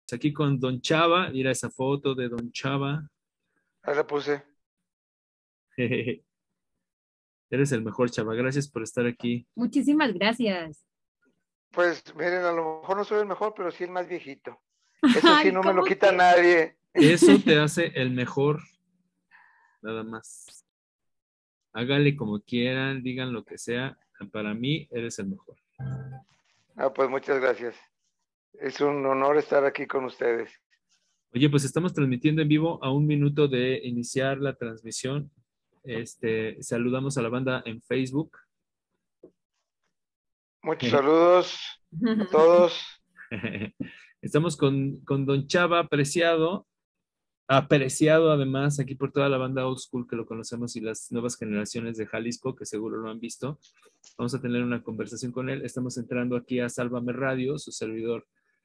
Aquí con Don Chava, mira esa foto de Don Chava. Ahí la puse. Eres el mejor, Chava. Gracias por estar aquí. Muchísimas gracias. Pues miren, a lo mejor no soy el mejor, pero sí el más viejito. Eso sí, Ay, no me lo ¿cómo quita que? nadie. Eso te hace el mejor, nada más. Hágale como quieran, digan lo que sea. Para mí, eres el mejor. Ah, pues muchas gracias. Es un honor estar aquí con ustedes. Oye, pues estamos transmitiendo en vivo a un minuto de iniciar la transmisión. Saludamos a la banda en Facebook. Muchos saludos a todos. Estamos con Don Chava apreciado además aquí por toda la banda old school que lo conocemos y las nuevas generaciones de Jalisco que seguro lo han visto. Vamos a tener una conversación con él. Estamos entrando aquí a Sálvame Radio, su servidor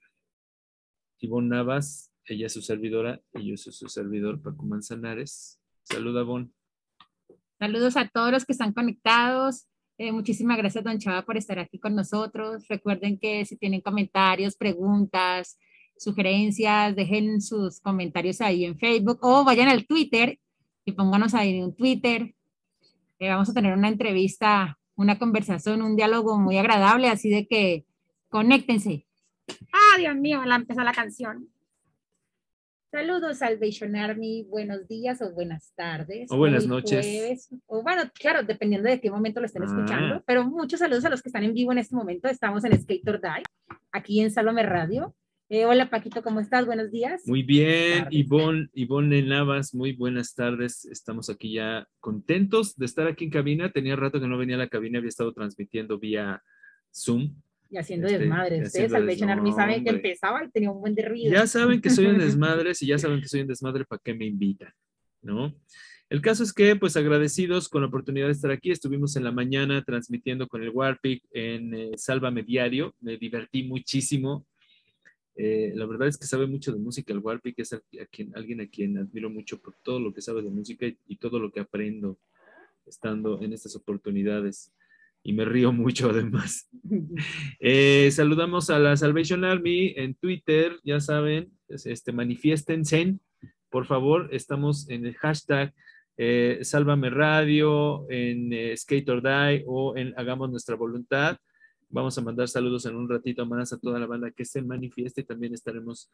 Ivonne Navas, ella es su servidora y yo soy su servidor Paco Manzanares. Saluda, Bon. Saludos a todos los que están conectados. Muchísimas gracias, don Chava, por estar aquí con nosotros. Recuerden que si tienen comentarios, preguntas, sugerencias, dejen sus comentarios ahí en Facebook o vayan al Twitter y pónganos ahí en un Twitter. Vamos a tener una entrevista, una conversación, un diálogo muy agradable, así de que conéctense. Ah, Dios mío, empezó la canción. Saludos, Salvation Army, buenos días o buenas tardes. O buenas Hoy noches. Jueves, o bueno, claro, dependiendo de qué momento lo estén escuchando, pero muchos saludos a los que están en vivo en este momento. Estamos en Skate or Die, aquí en Sálvame Radio. Hola, Paquito, ¿cómo estás? Buenos días. Muy bien, Ivonne Navas, muy buenas tardes. Estamos aquí ya contentos de estar aquí en cabina. Tenía rato que no venía a la cabina, había estado transmitiendo vía Zoom. Y haciendo desmadre. Ustedes, haciendo Salvation Army, saben que hombre. empezaba y tenía un buen de ruido. Ya saben que soy un desmadre, si ya saben que soy un desmadre, ¿para qué me invitan? ¿No? El caso es que, pues, agradecidos con la oportunidad de estar aquí. Estuvimos en la mañana transmitiendo con el Warpic en Sálvame Diario. Me divertí muchísimo. La verdad es que sabe mucho de música. El Warpic es alguien a quien admiro mucho por todo lo que sabe de música y todo lo que aprendo estando en estas oportunidades. Y me río mucho además. Saludamos a la Salvation Army en Twitter, ya saben, manifiéstense, por favor, estamos en el hashtag Sálvame Radio, en Skate or Die o en Hagamos Nuestra Voluntad. Vamos a mandar saludos en un ratito más a toda la banda que se manifieste y también estaremos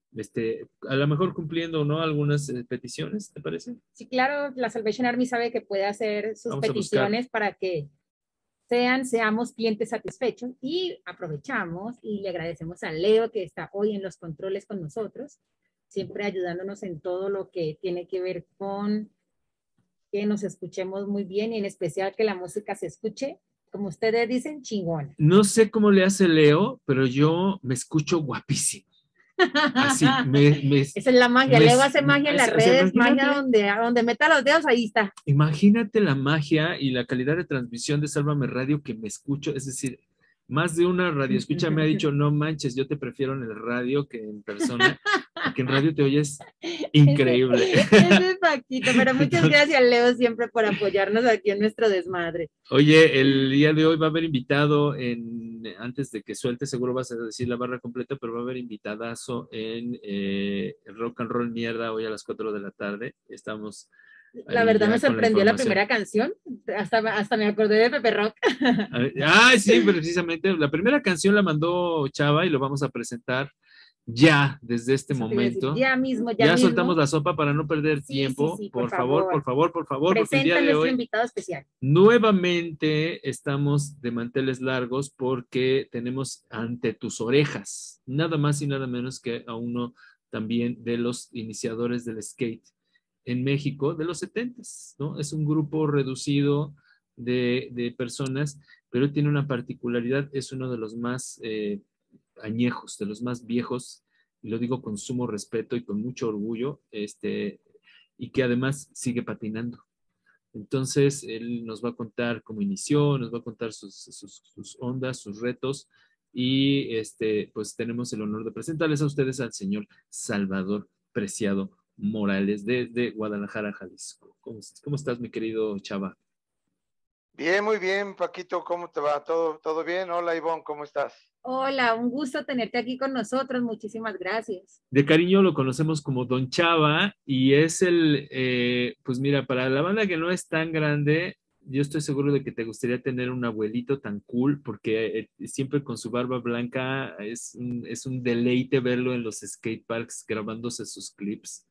a lo mejor cumpliendo, ¿no? Algunas peticiones, ¿te parece? Sí, claro, la Salvation Army sabe que puede hacer sus peticiones para que seamos clientes satisfechos y aprovechamos y le agradecemos a Leo que está hoy en los controles con nosotros, siempre ayudándonos en todo lo que tiene que ver con que nos escuchemos muy bien y en especial que la música se escuche, como ustedes dicen, chingona. No sé cómo le hace Leo, pero yo me escucho guapísimo. Así, esa es la magia, Leo hace magia en las redes, magia donde meta los dedos, ahí está. Imagínate la magia y la calidad de transmisión de Sálvame Radio que me escucho, es decir, más de una radioescucha me ha dicho, no manches, yo te prefiero en el radio que en persona, porque en radio te oyes increíble. Ese es Paquito, pero muchas gracias, Leo, siempre por apoyarnos aquí en nuestro desmadre. Oye, el día de hoy va a haber invitado antes de que suelte, seguro vas a decir la barra completa, pero va a haber invitadazo en Rock and Roll Mierda hoy a las 4 de la tarde. Estamos... La verdad me sorprendió la primera canción, hasta me acordé de Pepe Rock. Sí, precisamente, la primera canción la mandó Chava y lo vamos a presentar ya, desde este momento. Ya mismo, ya soltamos la sopa para no perder tiempo. Sí, por favor. Presenta el día de nuestro invitado especial. Nuevamente estamos de manteles largos porque tenemos ante tus orejas, nada más y nada menos que a uno también de los iniciadores del skate en México de los 70s, ¿no? Es un grupo reducido de personas, pero tiene una particularidad, es uno de los más añejos, de los más viejos, y lo digo con sumo respeto y con mucho orgullo, y que además sigue patinando. Entonces, él nos va a contar cómo inició, nos va a contar sus ondas, sus retos, y pues tenemos el honor de presentarles a ustedes al señor Salvador Preciado Morales desde Guadalajara, Jalisco. ¿Cómo estás, mi querido Chava? Bien, muy bien, Paquito, ¿cómo te va? ¿Todo bien? Hola, Ivonne, ¿cómo estás? Hola, un gusto tenerte aquí con nosotros. Muchísimas gracias. De cariño lo conocemos como Don Chava y es pues mira, para la banda que no es tan grande, yo estoy seguro de que te gustaría tener un abuelito tan cool porque siempre con su barba blanca es un deleite verlo en los skate parks grabándose sus clips.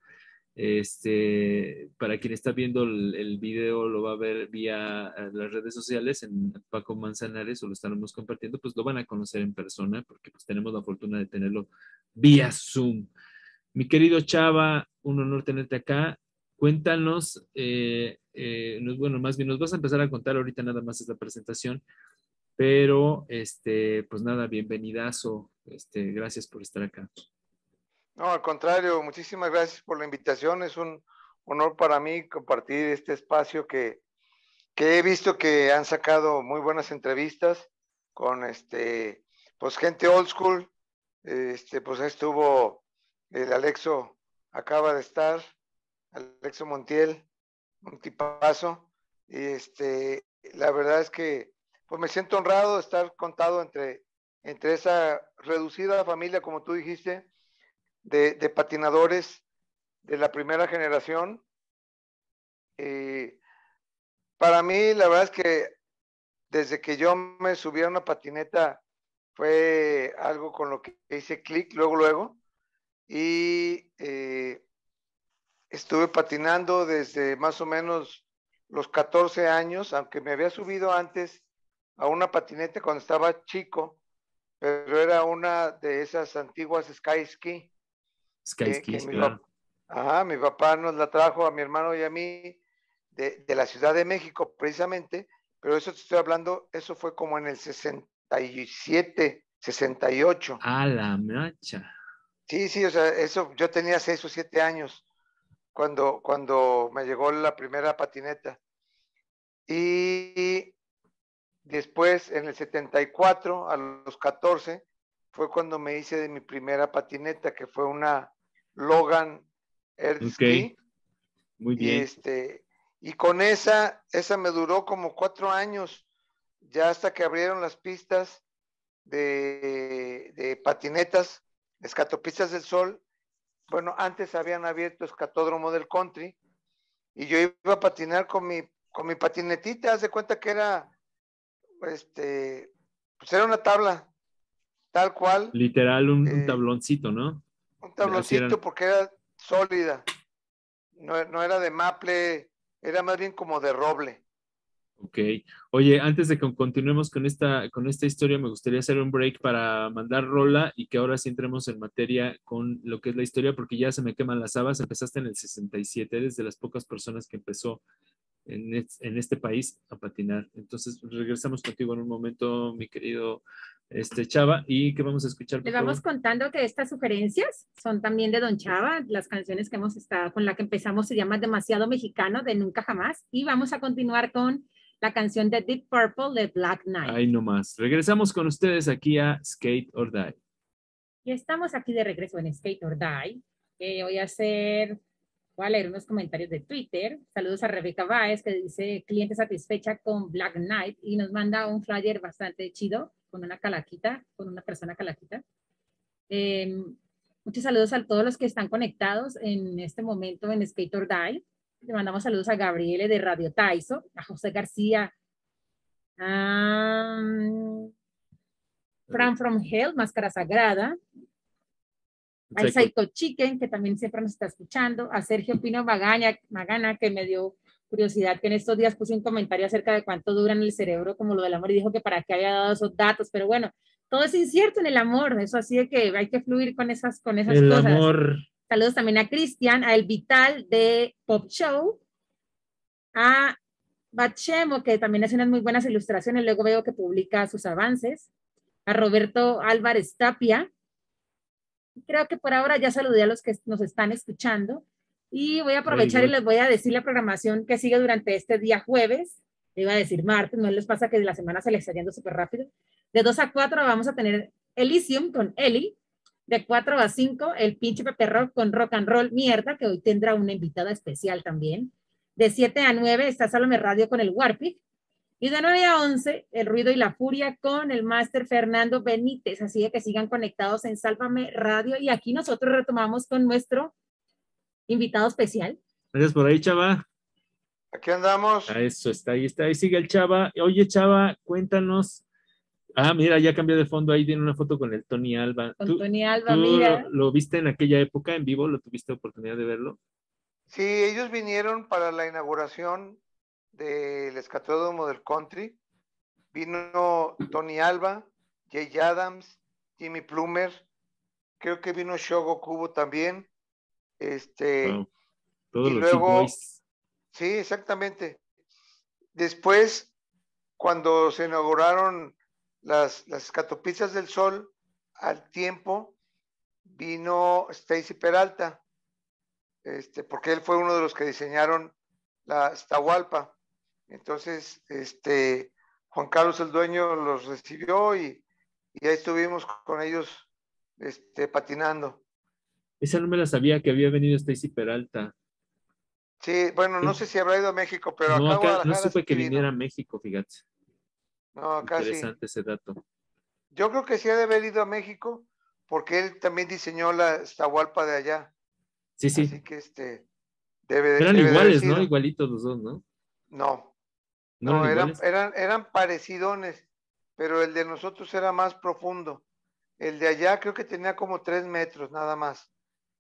Para quien está viendo el video, lo va a ver vía las redes sociales en Paco Manzanares o lo estaremos compartiendo, pues lo van a conocer en persona porque pues tenemos la fortuna de tenerlo vía Zoom. Mi querido Chava, un honor tenerte acá. Cuéntanos, bueno, más bien nos vas a empezar a contar ahorita nada más esta presentación, pero pues nada, bienvenidazo. Gracias por estar acá. No, al contrario, muchísimas gracias por la invitación. Es un honor para mí compartir este espacio que he visto que han sacado muy buenas entrevistas con pues gente old school. Pues estuvo el Alexo, acaba de estar, Alexo Montiel, un tipazo. Y la verdad es que pues me siento honrado de estar contado entre esa reducida familia, como tú dijiste, de patinadores de la primera generación. Para mí, la verdad es que desde que yo me subí a una patineta fue algo con lo que hice clic luego. Y estuve patinando desde más o menos los 14 años, aunque me había subido antes a una patineta cuando estaba chico, pero era una de esas antiguas Sky Ski Sky que Skis, claro. mi papá nos la trajo a mi hermano y a mí de la Ciudad de México precisamente, pero eso te estoy hablando, eso fue como en el 67, 68. A la mecha. Sí, o sea, eso yo tenía 6 o 7 años cuando me llegó la primera patineta. Y después, en el 74, a los 14, fue cuando me hice de mi primera patineta, que fue una Logan Earth Ok, Ski. muy Y, bien. y con esa me duró como 4 años, ya hasta que abrieron las pistas de patinetas, Escatopistas del Sol. Bueno, antes habían abierto Escatódromo del Country y yo iba a patinar con mi patinetita. Haz de cuenta que era, pues era una tabla, tal cual, Literal, un eh, tabloncito, ¿no? un Así eran. tabloncito porque era sólida, no era de maple, era más bien como de roble. Ok. Oye, antes de que continuemos con esta historia, me gustaría hacer un break para mandar rola y que ahora sí entremos en materia con lo que es la historia, porque ya se me queman las habas. Empezaste en el 67, eres de las pocas personas que empezó en este país a patinar. Entonces, regresamos contigo en un momento, mi querido Chava. ¿Y qué vamos a escuchar, Les por vamos favor? contando que estas sugerencias son también de Don Chava. Las canciones que hemos estado, con la que empezamos se llama Demasiado Mexicano, de Nunca Jamás. Y vamos a continuar con la canción de Deep Purple, de Black Knight. Ahí nomás. Regresamos con ustedes aquí a Skate or Die. Y estamos aquí de regreso en Skate or Die. Voy a leer unos comentarios de Twitter. Saludos a Rebeca Baez, que dice cliente satisfecha con Black Knight y nos manda un flyer bastante chido con una calaquita, con una persona calaquita. Muchos saludos a todos los que están conectados en este momento en Skate or Die. Le mandamos saludos a Gabriele de Radio Taiso, a José García, a Fran from Hell, Máscara Sagrada, al Psycho Chicken, que también siempre nos está escuchando, a Sergio Pino Magana, que me dio curiosidad, que en estos días puse un comentario acerca de cuánto dura en el cerebro, como lo del amor, y dijo que para qué había dado esos datos, pero bueno, todo es incierto en el amor, eso así de que hay que fluir con esas El cosas. amor. Saludos también a Cristian, a El Vital de Pop Show, a Bachemo, que también hace unas muy buenas ilustraciones, luego veo que publica sus avances, a Roberto Álvarez Tapia. Creo que por ahora ya saludé a los que nos están escuchando y voy a aprovechar y les voy a decir la programación que sigue durante este día jueves. Iba a decir martes, no les pasa que la semana se les está yendo súper rápido. De 2 a 4 vamos a tener Elysium con Eli. De 4 a 5 el pinche Pepe Rock con Rock and Roll Mierda, que hoy tendrá una invitada especial también. De 7 a 9 está Salome Radio con el Warpic. Y de 9 a 11, El Ruido y la Furia con el máster Fernando Benítez. Así que sigan conectados en Sálvame Radio. Y aquí nosotros retomamos con nuestro invitado especial. Gracias por ahí, Chava. Aquí andamos. Eso está, ahí sigue el Chava. Oye, Chava, cuéntanos. Ah, mira, ya cambió de fondo, ahí tiene una foto con el Tony Alba. Con Tony Alba, ¿tú mira. lo viste en aquella época en vivo? ¿Lo tuviste oportunidad de verlo? Sí, ellos vinieron para la inauguración del Escatódromo del Country. Vino Tony Alba, Jay Adams, Jimmy Plumer, creo que vino Shogo Kubo también. Wow. Todos Y los luego, boys. sí, exactamente. Después, cuando se inauguraron las escatopistas del Sol, al tiempo vino Stacy Peralta, porque él fue uno de los que diseñaron la Iztahualpa. Entonces, Juan Carlos el dueño los recibió y ahí estuvimos con ellos patinando. Esa no me la sabía que había venido Stacy Peralta. Sí, bueno, no sé si habrá ido a México, pero no, acá a no Guadalajara supe sí que vino. viniera a México, fíjate. No, acá Interesante sí. ese dato. Yo creo que sí ha de haber ido a México, porque él también diseñó la Iztahualpa de allá. Sí, sí. Así que debe Eran de haber iguales, ¿no? sido. Igualitos los dos, ¿no? No, ¿No eran iguales? eran parecidones, pero el de nosotros era más profundo. El de allá creo que tenía como 3 metros nada más.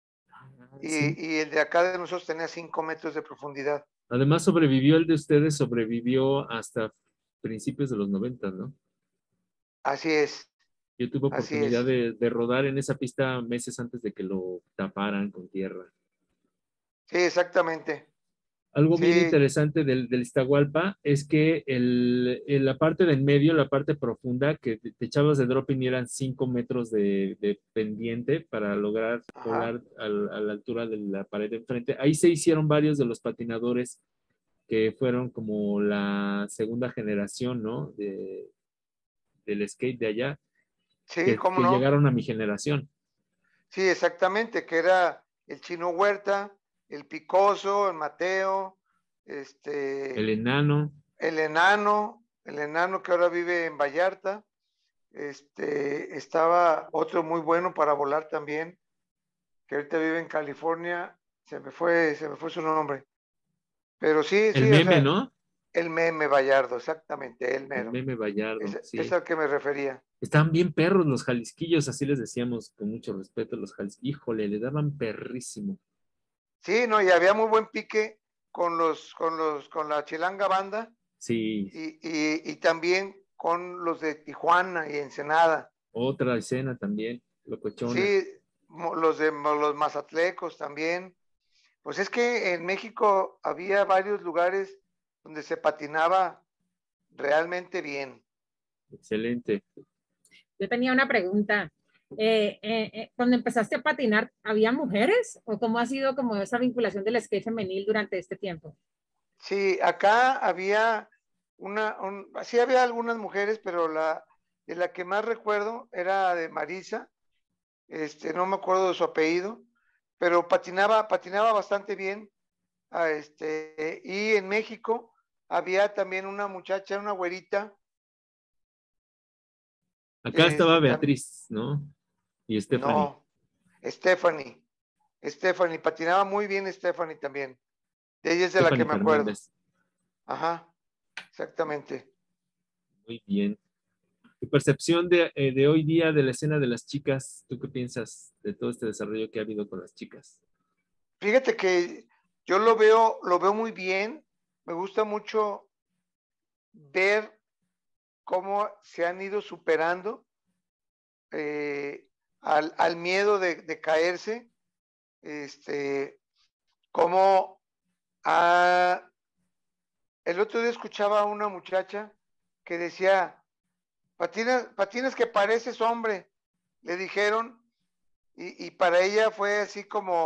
Sí. Y el de acá de nosotros tenía 5 metros de profundidad. Además, el de ustedes sobrevivió hasta principios de los 90, ¿no? Así es, Yo tuve así oportunidad es. de rodar en esa pista meses antes de que lo taparan con tierra. Sí, exactamente. Algo bien Sí, interesante del Iztahualpa es que la parte de en medio, la parte profunda, que te echabas de dropping y eran 5 metros de pendiente para lograr ajá. volar a la altura de la pared de enfrente. Ahí se hicieron varios de los patinadores que fueron como la segunda generación, ¿no? Del skate de allá, Sí, que cómo no. llegaron a mi generación. Sí, exactamente, que era el Chino Huerta, el Picoso, el Mateo, El enano. el enano que ahora vive en Vallarta. Estaba otro muy bueno para volar también, que ahorita vive en California, se me fue su nombre. Pero sí, El sí, o meme, sea, ¿no? el meme Vallardo, exactamente, el El mero. meme Vallardo, Es sí. al que me refería. Estaban bien perros los jalisquillos, así les decíamos con mucho respeto los jalisquillos. Híjole, le daban perrísimo. Sí, no, y había muy buen pique con la Chilanga Banda Sí, y también con los de Tijuana y Ensenada. otra escena también, locochona. Sí, los mazatlecos también. Pues es que en México había varios lugares donde se patinaba realmente bien. Excelente. Yo tenía una pregunta. Cuando empezaste a patinar, ¿había mujeres? ¿O cómo ha sido como esa vinculación del skate femenil durante este tiempo? Sí, acá había sí había algunas mujeres, pero de la que más recuerdo era de Marisa, no me acuerdo de su apellido, pero patinaba bastante bien. Y en México había también una muchacha, una güerita, Acá estaba también, Beatriz, ¿no? Y Stephanie. no, Stephanie, Stephanie, patinaba muy bien Stephanie también. De ella es de la que Stephanie me acuerdo. Fernández. Ajá, exactamente. Muy bien. Tu percepción de hoy día de la escena de las chicas, ¿tú qué piensas de todo este desarrollo que ha habido con las chicas? Fíjate que yo lo veo muy bien. Me gusta mucho ver cómo se han ido superando al miedo de caerse. Como el otro día escuchaba a una muchacha que decía, patinas que pareces hombre, le dijeron, y para ella fue así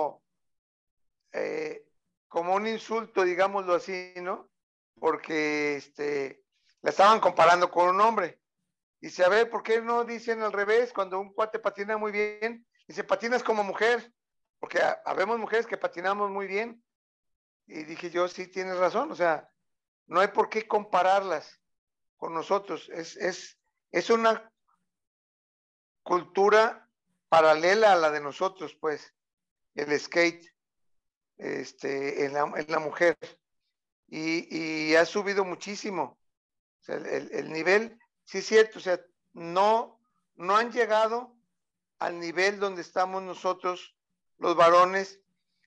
eh, como un insulto, digámoslo así, ¿no? Porque la estaban comparando con un hombre. Dice, a ver, ¿por qué no dicen al revés? Cuando un cuate patina muy bien, dice, patinas como mujer, porque habemos mujeres que patinamos muy bien. Y dije yo, sí, tienes razón, o sea, no hay por qué compararlas. con nosotros. Es una cultura paralela a la de nosotros, pues, el skate en la mujer. Y ha subido muchísimo. O sea, el nivel, sí es cierto, o sea, no han llegado al nivel donde estamos nosotros, los varones.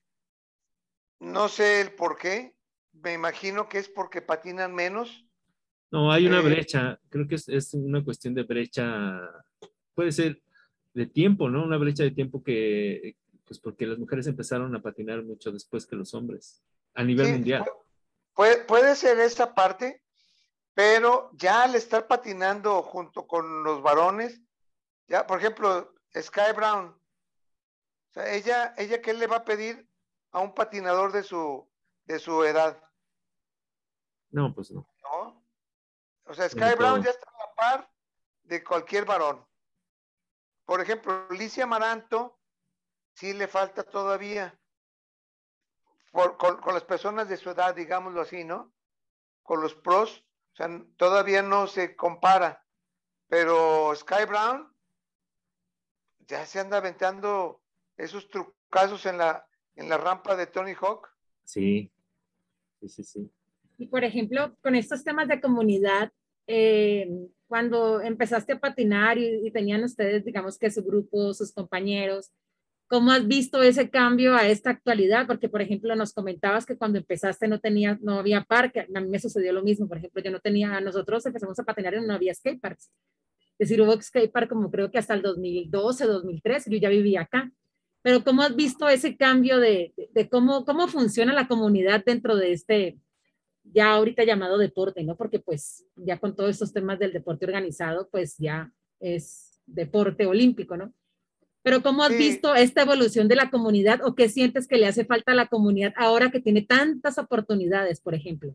No sé el por qué, me imagino que es porque patinan menos. No, hay una brecha, creo que es una cuestión de brecha, puede ser de tiempo, ¿no? Una brecha de tiempo que, pues porque las mujeres empezaron a patinar mucho después que los hombres, a nivel Sí, mundial. puede ser esa parte, pero ya al estar patinando junto con los varones, ya, por ejemplo, Sky Brown, o sea, ella ¿qué le va a pedir a un patinador de su edad? No, pues no, ¿No? O sea, sobre Sky Brown todo. ya está a la par de cualquier varón. Por ejemplo, Alicia Amaranto, sí le falta todavía, con las personas de su edad, digámoslo así, ¿no? Con los pros, o sea, todavía no se compara, pero Sky Brown ya se anda aventando esos trucazos en la rampa de Tony Hawk. Sí, sí, sí, sí. Y por ejemplo, con estos temas de comunidad, cuando empezaste a patinar y tenían ustedes, digamos que su grupo, sus compañeros, ¿cómo has visto ese cambio a esta actualidad? Porque, por ejemplo, nos comentabas que cuando empezaste no había parque. A mí me sucedió lo mismo. Por ejemplo, yo no tenía, nosotros empezamos a patinar y no había skateparks. Es decir, hubo skatepark como creo que hasta el 2012, 2013, yo ya vivía acá. Pero ¿cómo has visto ese cambio de cómo funciona la comunidad dentro de este, ya ahorita llamado deporte, ¿no? Porque pues ya con todos estos temas del deporte organizado, pues ya es deporte olímpico, ¿no? Pero ¿cómo has Sí, visto esta evolución de la comunidad o qué sientes que le hace falta a la comunidad ahora que tiene tantas oportunidades, por ejemplo?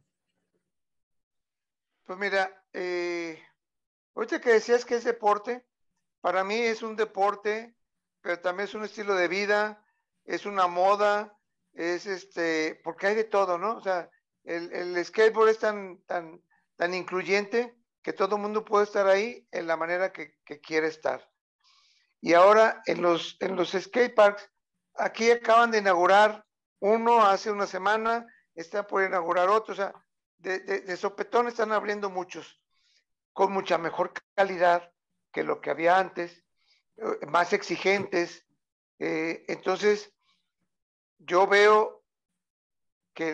pues mira, ahorita que decías que es deporte, para mí es un deporte, pero también es un estilo de vida, es una moda, es porque hay de todo, ¿no? O sea, el skateboard es tan incluyente que todo el mundo puede estar ahí en la manera que quiere estar. Y ahora en los skateparks, aquí acaban de inaugurar uno hace una semana, está por inaugurar otro, o sea, de sopetón están abriendo muchos, con mucha mejor calidad que lo que había antes, más exigentes. Entonces, yo veo que,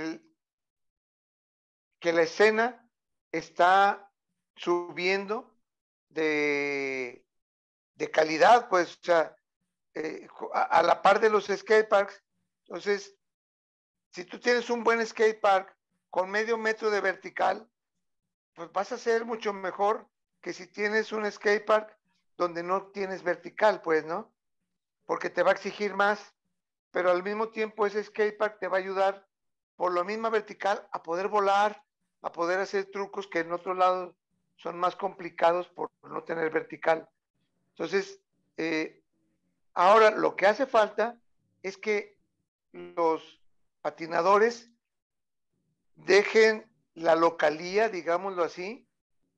que la escena está subiendo de, de calidad, pues, o sea, a la par de los skateparks. Entonces, si tú tienes un buen skatepark con medio metro de vertical, pues vas a ser mucho mejor que si tienes un skatepark donde no tienes vertical, pues, ¿no? Porque te va a exigir más, pero al mismo tiempo ese skatepark te va a ayudar por la misma vertical a poder volar, a poder hacer trucos que en otro lado son más complicados por no tener vertical. Entonces, ahora lo que hace falta es que los patinadores dejen la localía, digámoslo así,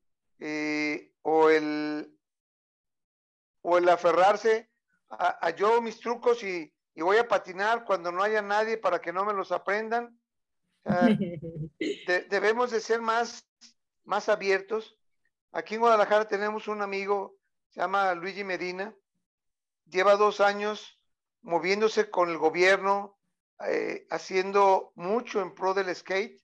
o el aferrarse a yo mis trucos y voy a patinar cuando no haya nadie para que no me los aprendan. Debemos de ser más abiertos. Aquí en Guadalajara tenemos un amigo, se llama Luigi Medina, lleva 2 años moviéndose con el gobierno, haciendo mucho en pro del skate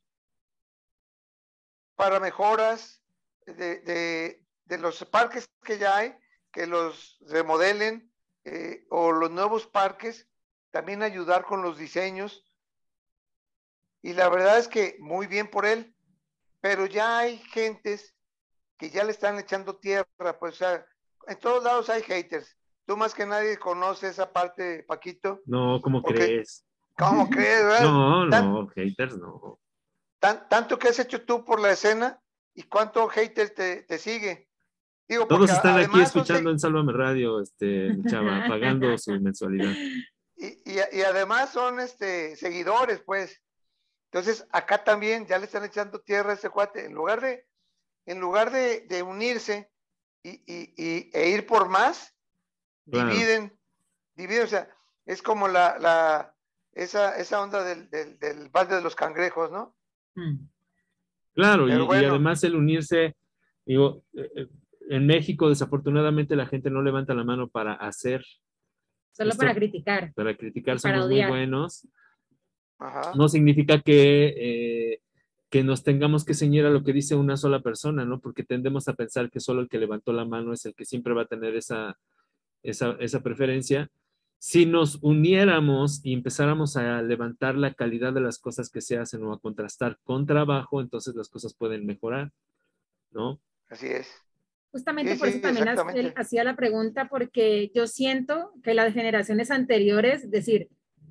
para mejoras de los parques que ya hay, que los remodelen, o los nuevos parques, también ayudar con los diseños. Y la verdad es que muy bien por él, pero ya hay gentes que ya le están echando tierra, pues, o sea, en todos lados hay haters. Tú más que nadie conoces esa parte, Paquito, No, ¿cómo porque, crees? ¿cómo crees, verdad? No, no, haters no. Tanto que has hecho tú por la escena y cuánto haters te sigue. Digo, Todos porque están aquí además escuchando en Sálvame Radio, mi chava, pagando su mensualidad. y además son seguidores, pues. Entonces, acá también ya le están echando tierra a ese cuate. En lugar en lugar de unirse e ir por más, Claro. dividen, o sea, es como esa onda del balde de los cangrejos, ¿no? Claro, Pero y bueno, además el unirse, digo, en México desafortunadamente la gente no levanta la mano para hacer. Solo Esto, para criticar y para somos muy odiar. buenos. ajá. No significa que nos tengamos que ceñir a lo que dice una sola persona, ¿no? Porque tendemos a pensar que solo el que levantó la mano es el que siempre va a tener esa preferencia. Si nos uniéramos y empezáramos a levantar la calidad de las cosas que se hacen o a contrastar con trabajo, entonces las cosas pueden mejorar, ¿no? Así es. Justamente Sí, por eso sí, también él exactamente. hacía la pregunta, porque yo siento que las generaciones anteriores, es decir,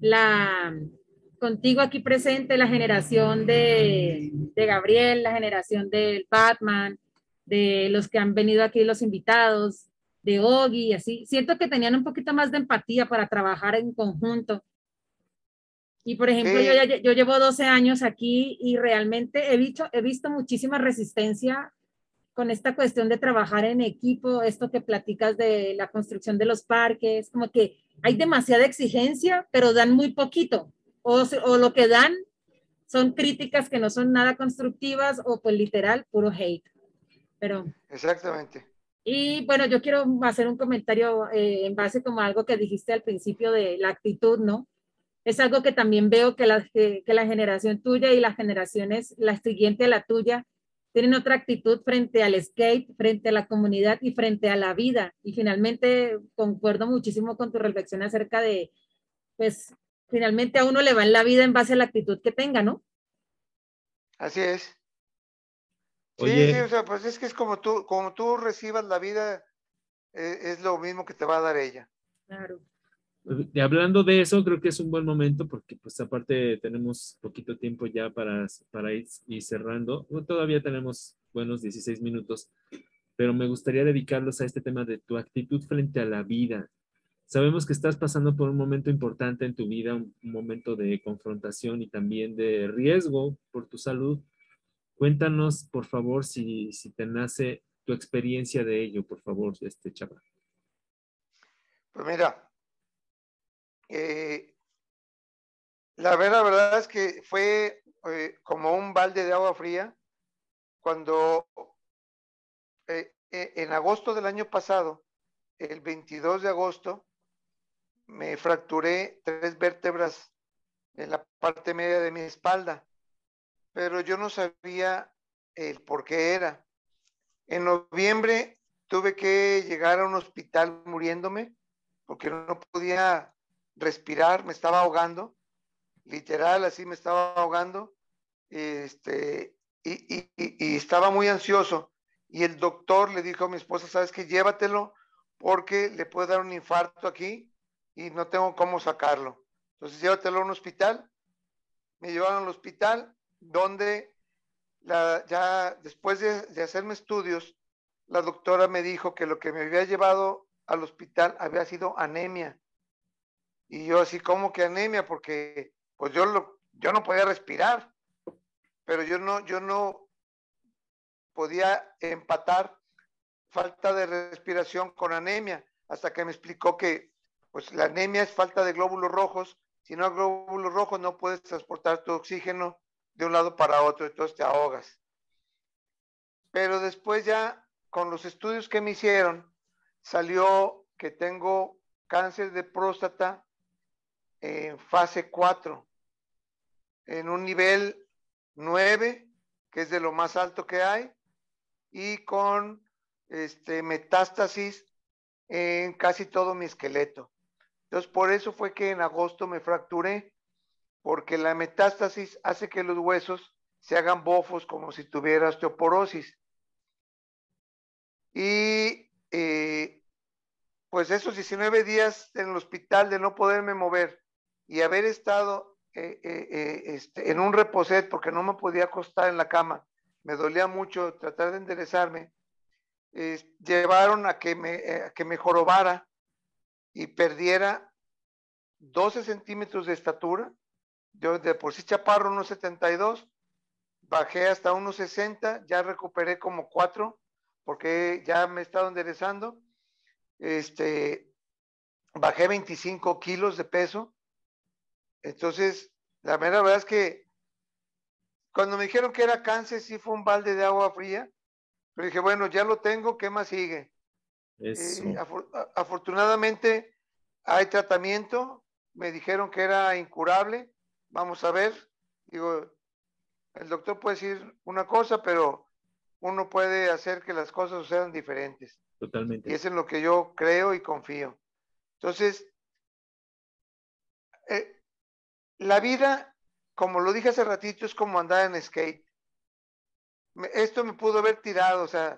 contigo aquí presente, la generación de Gabriel, la generación del Batman, de los que han venido aquí, los invitados, de Ogi, así, siento que tenían un poquito más de empatía para trabajar en conjunto. Y por ejemplo, Sí, yo llevo 12 años aquí y realmente he visto muchísima resistencia con esta cuestión de trabajar en equipo, esto que platicas de la construcción de los parques, como que hay demasiada exigencia, pero dan muy poquito, o lo que dan son críticas que no son nada constructivas, o pues literal, puro hate. Pero, exactamente. y bueno, yo quiero hacer un comentario en base como a algo que dijiste al principio de la actitud, ¿no? Es algo que también veo que la generación tuya y las generaciones, la siguiente a la tuya, tienen otra actitud frente al skate, frente a la comunidad y frente a la vida. Y finalmente concuerdo muchísimo con tu reflexión acerca de, pues, finalmente a uno le va en la vida en base a la actitud que tenga, ¿no? Así es. Sí, sí, Oye, o sea, pues es que es como tú recibas la vida, es lo mismo que te va a dar ella. Claro. hablando de eso, creo que es un buen momento porque pues aparte tenemos poquito tiempo ya para ir cerrando. Bueno, todavía tenemos buenos 16 minutos, pero me gustaría dedicarlos a este tema de tu actitud frente a la vida. Sabemos que estás pasando por un momento importante en tu vida, un momento de confrontación y también de riesgo por tu salud. Cuéntanos, por favor, si te nace tu experiencia de ello, por favor, chava. Pues mira, eh, la verdad es que fue como un balde de agua fría cuando en agosto del año pasado, el 22 de agosto, me fracturé 3 vértebras en la parte media de mi espalda, pero yo no sabía el por qué era. En noviembre tuve que llegar a un hospital muriéndome porque no podía respirar, me estaba ahogando, literal, así me estaba ahogando, y estaba muy ansioso. Y el doctor le dijo a mi esposa, ¿sabes qué? Llévatelo porque le puede dar un infarto aquí y no tengo cómo sacarlo. Entonces llévatelo a un hospital. Me llevaron al hospital donde ya después de hacerme estudios, la doctora me dijo que lo que me había llevado al hospital había sido anemia. Y yo así, ¿cómo que anemia? Porque pues yo no podía respirar, pero yo no podía empatar falta de respiración con anemia, hasta que me explicó que pues la anemia es falta de glóbulos rojos. Si no hay glóbulos rojos no puedes transportar tu oxígeno de un lado para otro, entonces te ahogas. Pero después ya con los estudios que me hicieron, salió que tengo cáncer de próstata en fase 4, en un nivel 9, que es de lo más alto que hay, y con metástasis en casi todo mi esqueleto. Entonces, por eso fue que en agosto me fracturé, porque la metástasis hace que los huesos se hagan bofos como si tuviera osteoporosis. Y pues esos 19 días en el hospital de no poderme mover y haber estado en un reposet porque no me podía acostar en la cama, me dolía mucho tratar de enderezarme, llevaron a que me jorobara y perdiera 12 centímetros de estatura. Yo de por sí chaparro, unos 72, bajé hasta 1.60, ya recuperé como 4, porque ya me he estado enderezando. Bajé 25 kilos de peso. Entonces, la mera verdad es que cuando me dijeron que era cáncer, sí fue un balde de agua fría. Pero dije, bueno, ya lo tengo, ¿qué más sigue? Afortunadamente hay tratamiento. Me dijeron que era incurable. Vamos a ver. Digo, el doctor puede decir una cosa, pero uno puede hacer que las cosas sucedan diferentes. Totalmente. Y eso es en lo que yo creo y confío. Entonces, la vida, como lo dije hace ratito, es como andar en skate. Esto me pudo haber tirado, o sea,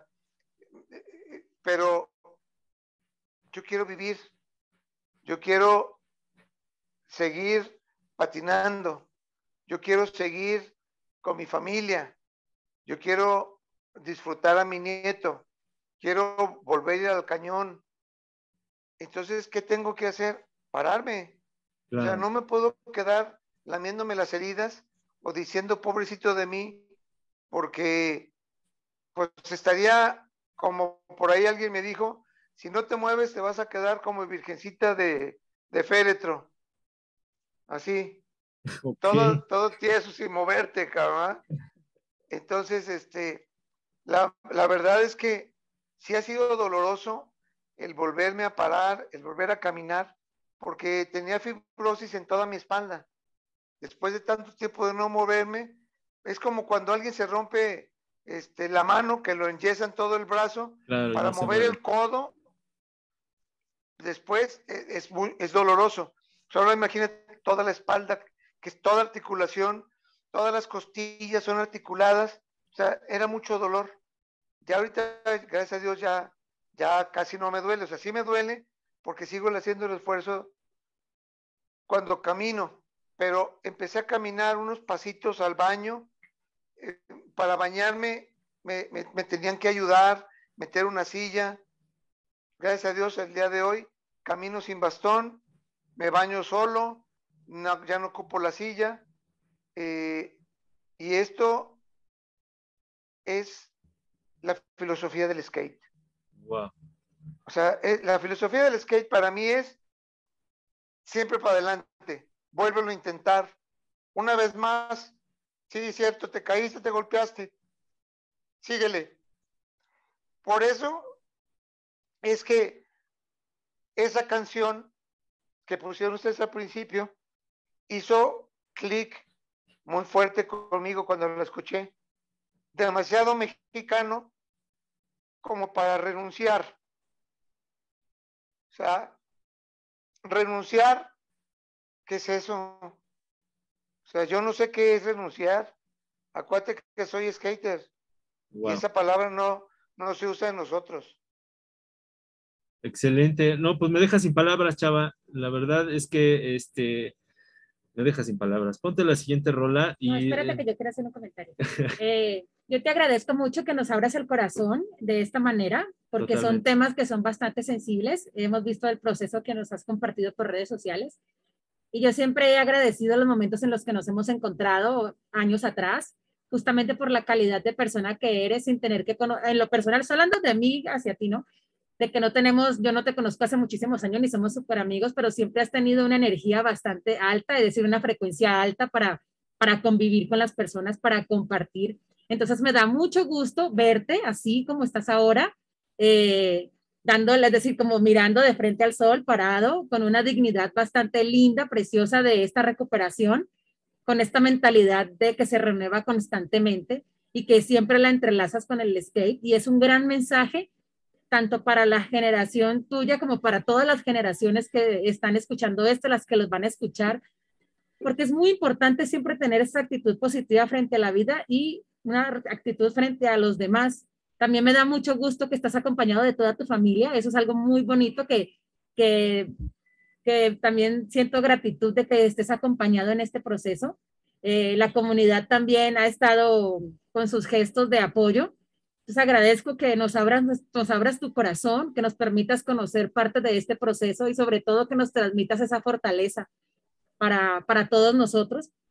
pero yo quiero vivir, yo quiero seguir patinando, yo quiero seguir con mi familia, yo quiero disfrutar a mi nieto, quiero volver a ir al cañón. Entonces, ¿qué tengo que hacer? Pararme. Claro. O sea, no me puedo quedar lamiéndome las heridas o diciendo pobrecito de mí, porque pues estaría como por ahí alguien me dijo, si no te mueves te vas a quedar como virgencita de féretro. Así. Okay. Todo tieso sin moverte, cabrón. Entonces, la verdad es que sí ha sido doloroso el volverme a parar, el volver a caminar, porque tenía fibrosis en toda mi espalda. Después de tanto tiempo de no moverme, es como cuando alguien se rompe la mano, que lo enyesan todo el brazo, claro, para mover el codo. Después es doloroso. Solo imagínate toda la espalda, que es toda articulación, todas las costillas son articuladas, o sea, era mucho dolor. Ya ahorita, gracias a Dios, ya casi no me duele, o sea, sí me duele porque sigo haciendo el esfuerzo cuando camino, pero empecé a caminar unos pasitos al baño. Para bañarme me tenían que ayudar, meter una silla. Gracias a Dios, el día de hoy camino sin bastón, me baño solo, no, ya no ocupo la silla. Y esto es la filosofía del skate. Wow. O sea, la filosofía del skate para mí es siempre para adelante, vuélvelo a intentar. Una vez más, sí, es cierto, te caíste, te golpeaste, síguele. Por eso es que esa canción que pusieron ustedes al principio hizo clic muy fuerte conmigo cuando la escuché. Demasiado mexicano como para renunciar. O sea, renunciar, ¿qué es eso? O sea, yo no sé qué es renunciar. Acuérdate que soy skater. Wow. Y esa palabra no se usa en nosotros. Excelente. No, pues me deja sin palabras, chava. La verdad es que me deja sin palabras. Ponte la siguiente rola y... No, espérate que yo quiero hacer un comentario. Yo te agradezco mucho que nos abras el corazón de esta manera, porque totalmente. Son temas que son bastante sensibles. Hemos visto el proceso que nos has compartido por redes sociales. Y yo siempre he agradecido los momentos en los que nos hemos encontrado años atrás, justamente por la calidad de persona que eres, sin tener que conocer, en lo personal, estoy hablando de mí hacia ti, ¿no? De que no tenemos, yo no te conozco hace muchísimos años ni somos súper amigos, pero siempre has tenido una energía bastante alta, es decir, una frecuencia alta para convivir con las personas, para compartir. Entonces me da mucho gusto verte así como estás ahora, dándole, es decir, como mirando de frente al sol, parado, con una dignidad bastante linda, preciosa de esta recuperación, con esta mentalidad de que se renueva constantemente y que siempre la entrelazas con el skate. Y es un gran mensaje tanto para la generación tuya como para todas las generaciones que están escuchando esto, las que los van a escuchar, porque es muy importante siempre tener esa actitud positiva frente a la vida y una actitud frente a los demás. También me da mucho gusto que estás acompañado de toda tu familia, eso es algo muy bonito que también siento gratitud de que estés acompañado en este proceso. La comunidad también ha estado con sus gestos de apoyo. Entonces agradezco que nos abras tu corazón, que nos permitas conocer parte de este proceso y sobre todo que nos transmitas esa fortaleza para todos nosotros.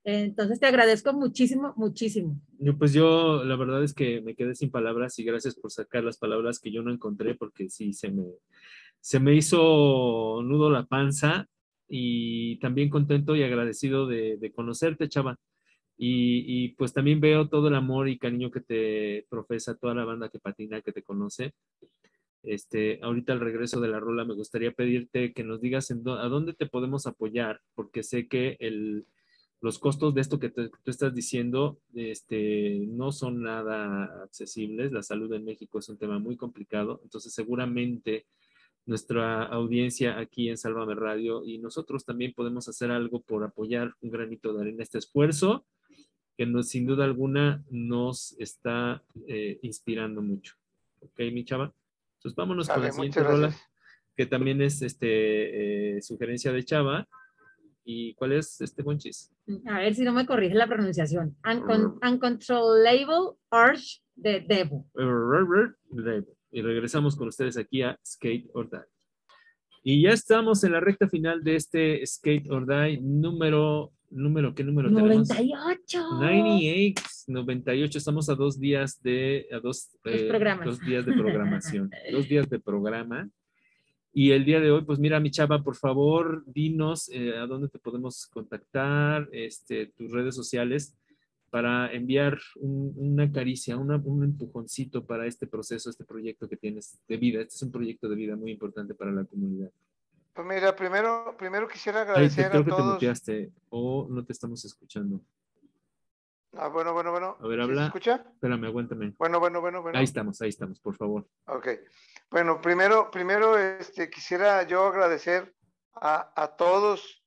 Entonces te agradezco muchísimo, muchísimo. Pues yo la verdad es que me quedé sin palabras y gracias por sacar las palabras que yo no encontré porque sí se me hizo nudo la panza y también contento y agradecido de conocerte, Chava. Y pues también veo todo el amor y cariño que te profesa toda la banda que patina, que te conoce. Ahorita al regreso de la rola me gustaría pedirte que nos digas a dónde te podemos apoyar, porque sé que los costos de esto que tú estás diciendo, no son nada accesibles. La salud en México es un tema muy complicado, entonces seguramente nuestra audiencia aquí en Sálvame Radio y nosotros también podemos hacer algo por apoyar un granito de arena a este esfuerzo que sin duda alguna nos está inspirando mucho. ¿Ok, mi chava? Entonces vámonos con la Sale, siguiente muchas gracias. rola, que también es sugerencia de Chava. ¿Y cuál es Monchis? A ver si no me corrige la pronunciación. Uncontrollable Urge de Devil. Y regresamos con ustedes aquí a Skate or Die. Y ya estamos en la recta final de este Skate or Die ¿qué número tenemos? 98. 98, 98. Estamos a 2 días dos días de programación, 2 días de programa. Y el día de hoy, pues mira, mi chava, por favor, dinos a dónde te podemos contactar, tus redes sociales, para enviar una caricia, un empujoncito para este proceso, este proyecto que tienes de vida. Este es un proyecto de vida muy importante para la comunidad. Pues mira, primero quisiera Ay, agradecer creo a que te todos. muteaste o no te estamos escuchando. Bueno. A ver, ¿Sí se habla. escucha? Espérame, aguántame. Bueno. Ahí estamos, por favor. Ok. Bueno, primero quisiera yo agradecer a todos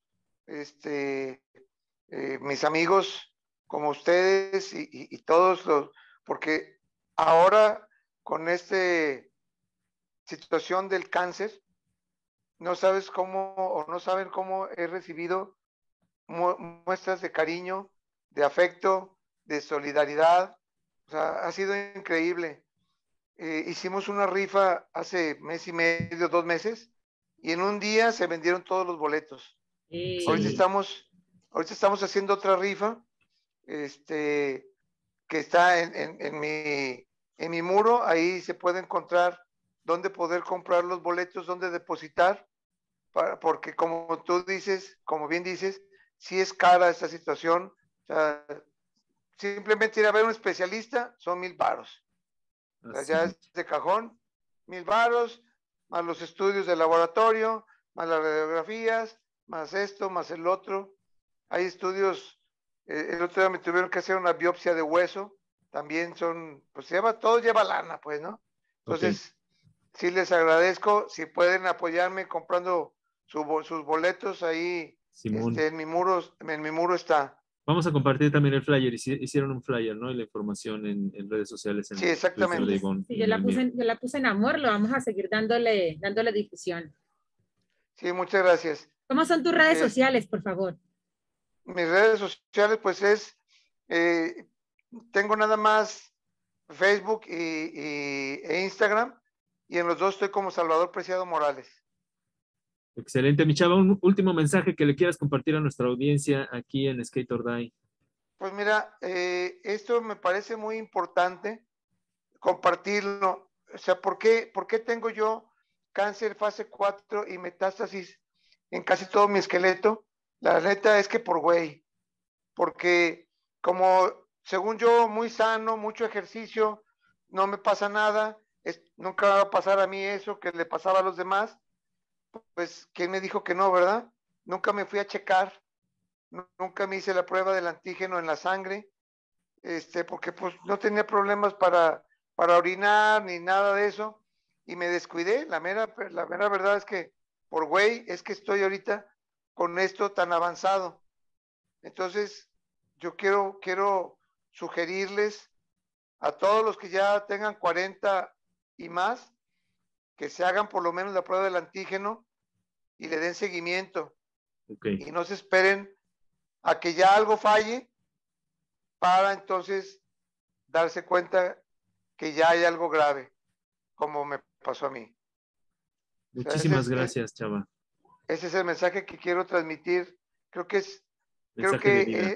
mis amigos como ustedes y todos porque ahora con esta situación del cáncer, no sabes cómo o no saben cómo he recibido muestras de cariño, de afecto, de solidaridad. O sea, ha sido increíble. Hicimos una rifa hace mes y medio, 2 meses, y en un día se vendieron todos los boletos. Ahorita Excelente. estamos haciendo otra rifa, que está en mi muro. Ahí se puede encontrar dónde poder comprar los boletos, dónde depositar, porque como tú dices, como bien dices, sí es cara esta situación. O sea, simplemente ir a ver un especialista son 1,000 varos. O sea, ya es de cajón, 1,000 varos, más los estudios de laboratorio, más las radiografías, más esto, más el otro. Hay estudios, el otro día me tuvieron que hacer una biopsia de hueso, también pues todo lleva lana, pues, ¿no? Entonces, sí les agradezco, si pueden apoyarme comprando sus boletos ahí, Simón. en mi muro está. Vamos a compartir también el flyer. Hicieron un flyer, ¿no? Y la información en redes sociales, en Sí, el Twitter de exactamente. Ivonne. Sí, yo la puse en amor, lo vamos a seguir dándole difusión. Sí, muchas gracias. ¿Cómo son tus redes sociales, por favor? Mis redes sociales, pues tengo nada más Facebook e Instagram, y en los dos estoy como Salvador Preciado Morales. Excelente, mi chava. Un último mensaje que le quieras compartir a nuestra audiencia aquí en Skate or Die. Pues mira, esto me parece muy importante compartirlo. O sea, ¿por qué tengo yo cáncer fase 4 y metástasis en casi todo mi esqueleto? La neta es que por güey, porque como según yo, muy sano, mucho ejercicio, no me pasa nada, nunca va a pasar a mí eso que le pasaba a los demás. Pues, ¿quién me dijo que no, verdad? Nunca me fui a checar, nunca me hice la prueba del antígeno en la sangre, porque pues no tenía problemas para orinar ni nada de eso, y me descuidé. La mera verdad es que por güey es que estoy ahorita con esto tan avanzado. Entonces, yo quiero sugerirles a todos los que ya tengan 40 y más, que se hagan por lo menos la prueba del antígeno y le den seguimiento. Y no se esperen a que ya algo falle para entonces darse cuenta que ya hay algo grave, como me pasó a mí. Muchísimas gracias, Chava. Ese es el mensaje que quiero transmitir. Creo que mensaje de vida.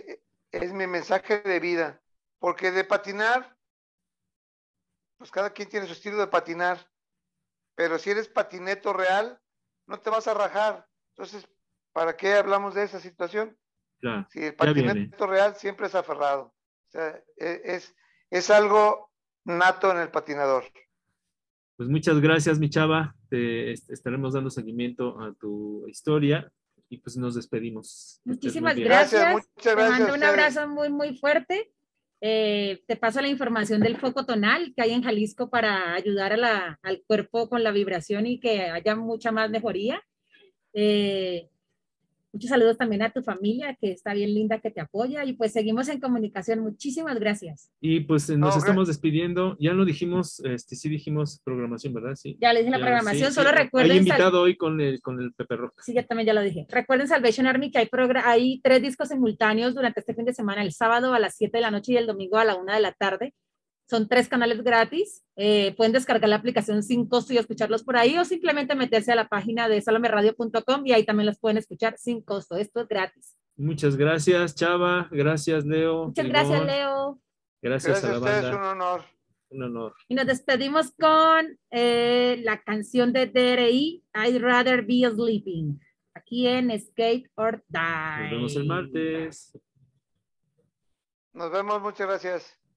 es mi mensaje de vida, porque de patinar, pues cada quien tiene su estilo de patinar, pero si eres patineto real, no te vas a rajar. Entonces, ¿para qué hablamos de esa situación? Claro, Si el ya viene. patineto real siempre es aferrado. O sea, es algo nato en el patinador. Pues muchas gracias, mi chava. Te estaremos dando seguimiento a tu historia y pues nos despedimos. Que estés muy Muchísimas bien. Gracias, gracias. muchas Te gracias a mando un ustedes. abrazo muy, muy fuerte. Te paso la información del foco tonal que hay en Jalisco para ayudar al cuerpo con la vibración y que haya mucha más mejoría. Eh, Muchos saludos también a tu familia, que está bien linda, que te apoya. Y pues seguimos en comunicación. Muchísimas gracias. Y pues nos No, estamos despidiendo. Ya lo dijimos, sí dijimos programación, ¿verdad? Sí. Ya les dije la Ya, sí, programación. sí. Solo Hay recuerden, invitado hoy con el Pepe Rock. sí, yo también ya lo dije. Recuerden Salvation Army que hay 3 discos simultáneos durante este fin de semana, el sábado a las 7 de la noche y el domingo a la 1 de la tarde. Son 3 canales gratis. Pueden descargar la aplicación sin costo y escucharlos por ahí o simplemente meterse a la página de salomeradio.com y ahí también los pueden escuchar sin costo. Esto es gratis. Muchas gracias, Chava. Gracias, Leo, Muchas gracias, Limón. Leo. Gracias a gracias a la ustedes, un banda. honor. Un honor. Y nos despedimos con la canción de DRI, I'd Rather Be Sleeping, aquí en Skate or Nos vemos el Die. martes. Nos vemos, muchas gracias.